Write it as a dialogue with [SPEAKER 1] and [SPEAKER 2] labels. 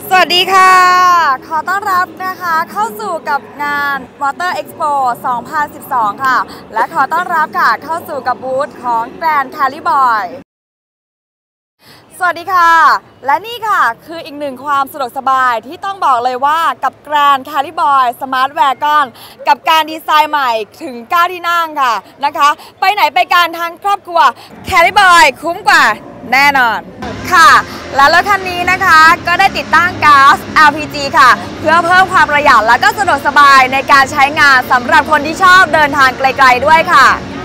[SPEAKER 1] สวัสดีค่ะขอต้อนรับนะคะเข้าสู่กับงาน Motor Expo 2012 ค่ะและขอต้อนรับค่ะเข้าสู่กับบูธของ Grand Caliboy สวัสดีค่ะและนี่ค่ะคืออีกหนึ่งความสะดวกสบายที่ต้องบอกเลยว่ากับ Grand Caliboy Smart Wagon กับการดีไซน์ใหม่ถึง9ที่นั่งค่ะนะคะไปไหนไปกันทั้งครอบครัว Caliboy คุ้มกว่าแน่นอนค่ะและรถคันนี้นะคะก็ได้ติดตั้งก๊าซ LPG ค่ะเพื่อเพิ่มความประหยัดและก็สะดวกสบายในการใช้งานสำหรับคนที่ชอบเดินทางไกลๆด้วยค่ะ